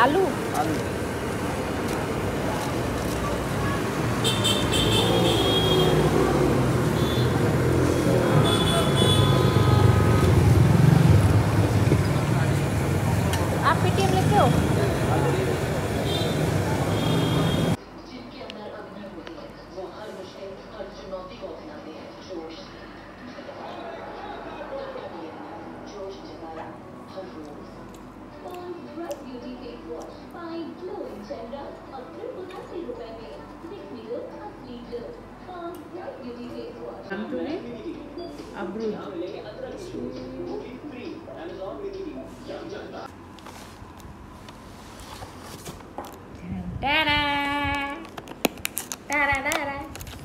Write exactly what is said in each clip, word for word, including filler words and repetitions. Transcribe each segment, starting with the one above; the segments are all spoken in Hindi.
आलू आलू आप पेटीएम लेते हो? Ta-da! Ta-da-da-da!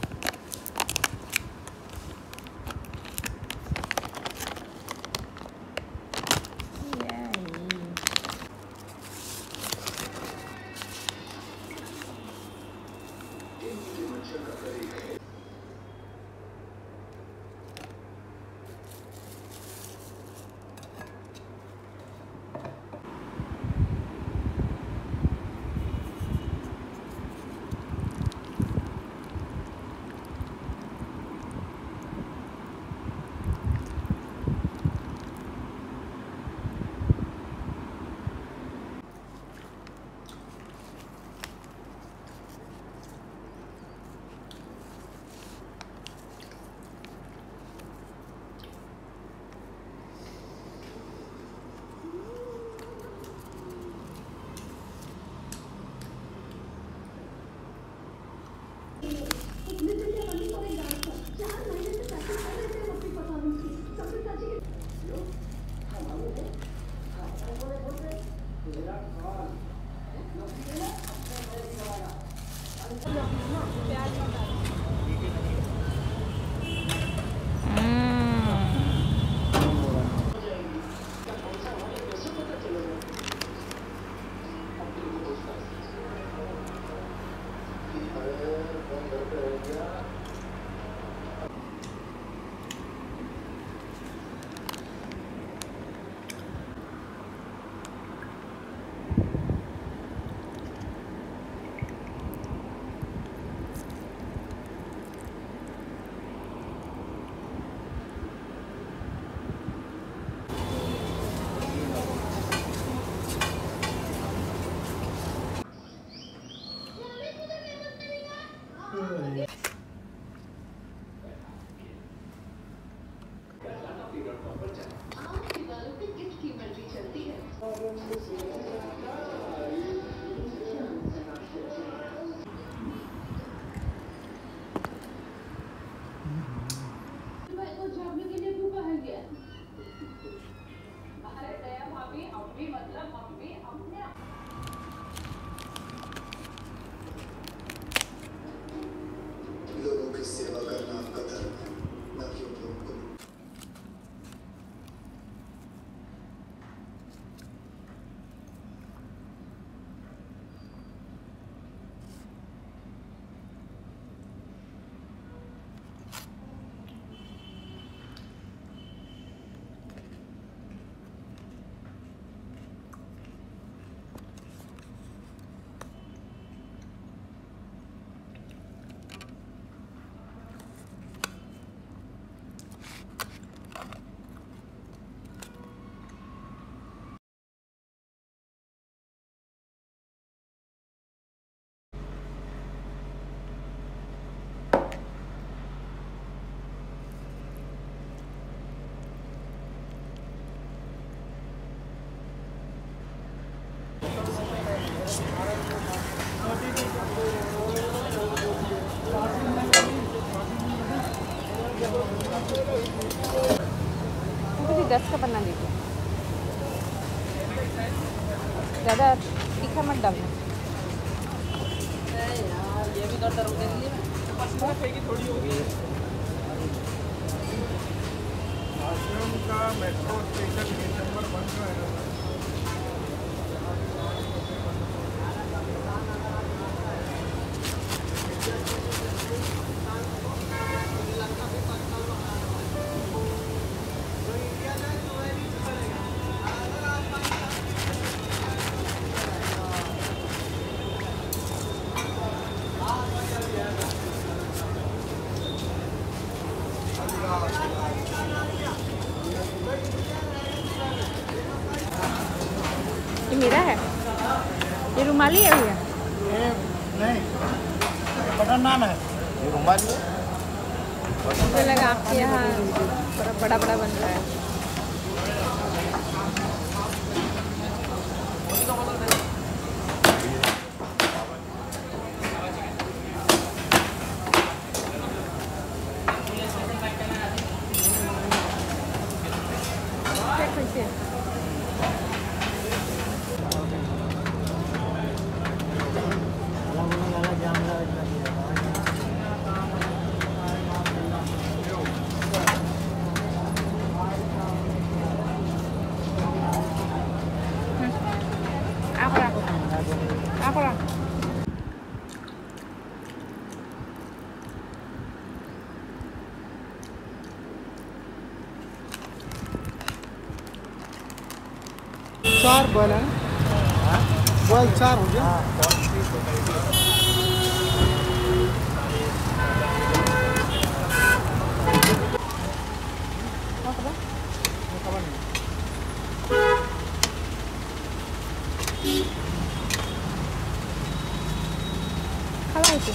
दस का बना दीजिए, ज़्यादा तीखा मत डालना। ये भी दो तरह के लिए थोड़ी होगी। आश्रम का मेट्रो स्टेशन नंबर वन का है। ये मेरा है, ये रुमाली है भैया? ये नहीं, बटर नान है। ये रुमाली है। मुझे लगा आपके यहाँ बड़ा बड़ा बन रहा है। Aku lah. चार बॉल है, बॉल चार हो गया। Kalau itu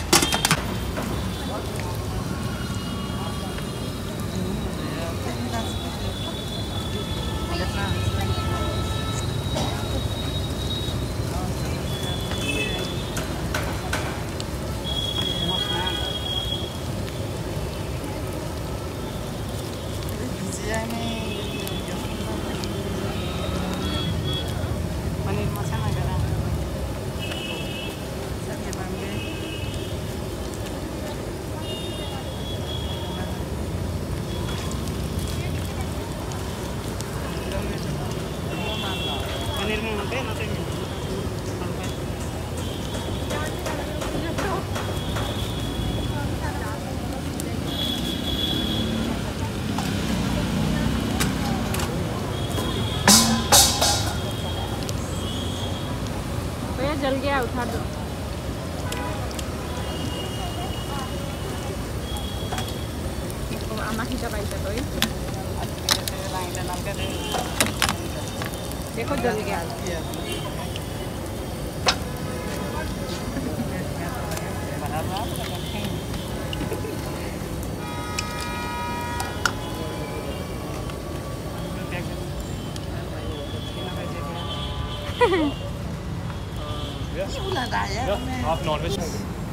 जल गया, उठा दो। अम्मा की दवाई से तो देखो जल गया। आप नॉन वेज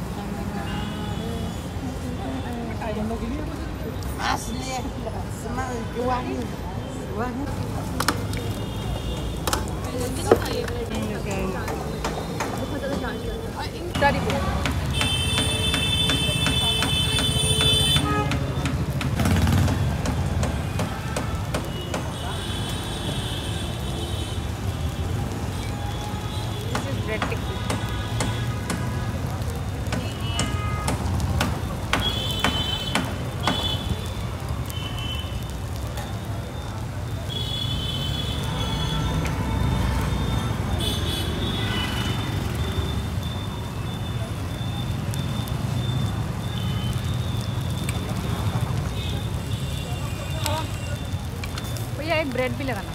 एक ब्रेड भी लगाना।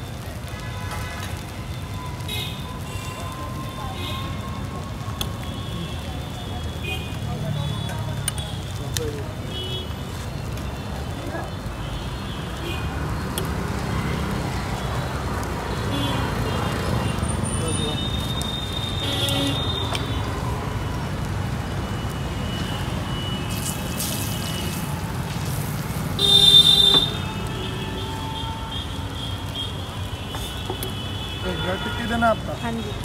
कितनी देना आपका? हाँ जी।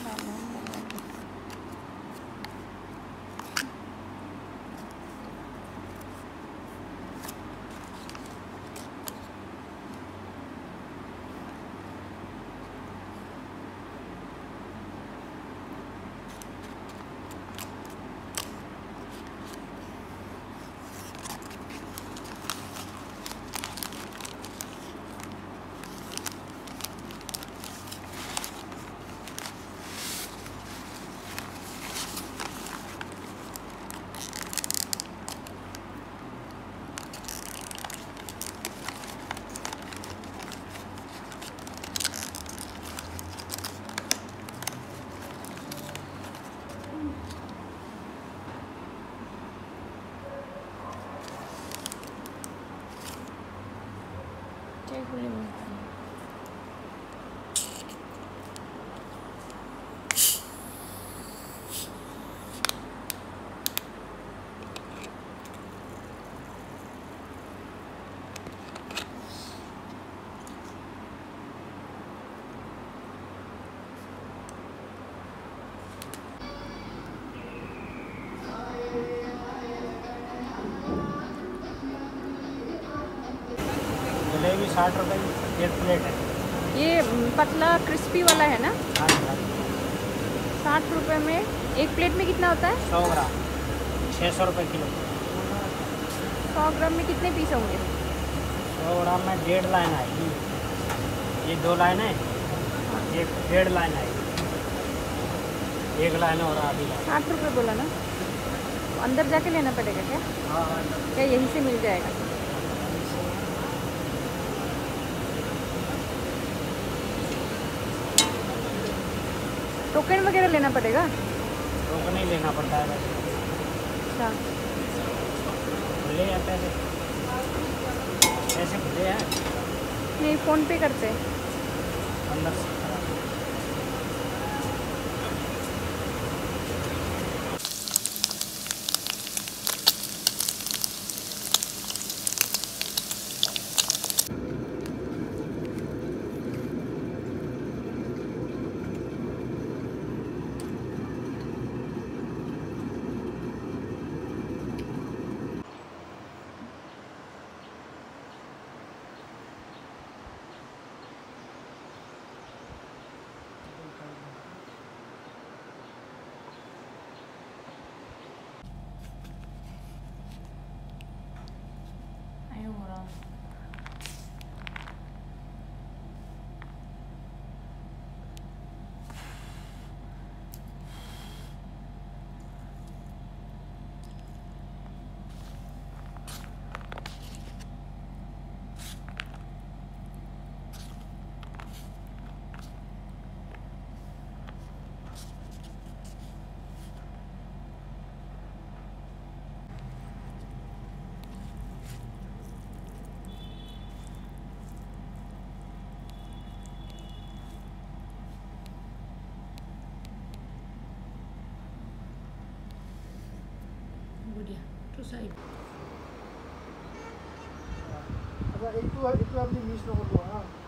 खुले मिलते हैं। जलेबी साठ रुपये की एक प्लेट है। ये पतला क्रिस्पी वाला है ना? हाँ हाँ। साठ रुपये में एक प्लेट में कितना होता है? सौ ग्राम छः सौ रुपये किलो। सौ ग्राम में कितने पीस होंगे? सौ ग्राम में डेढ़ लाइन आएगी। ये दो लाइन है, एक डेढ़ लाइन आएगी, एक लाइन और आधी लाइन। साठ रुपये बोला ना? अंदर जाके लेना पड़ेगा क्या? हाँ क्या यहीं से मिल जाएगा? टोकन वगैरह लेना पड़ेगा? टोकन नहीं लेना पड़ता है वैसे। अच्छा, खुले हैं पैसे, पैसे खुले हैं। नहीं फ़ोन पे करते हैं। अंदर से আচ্ছা একটু একটু আপনি মিস নগর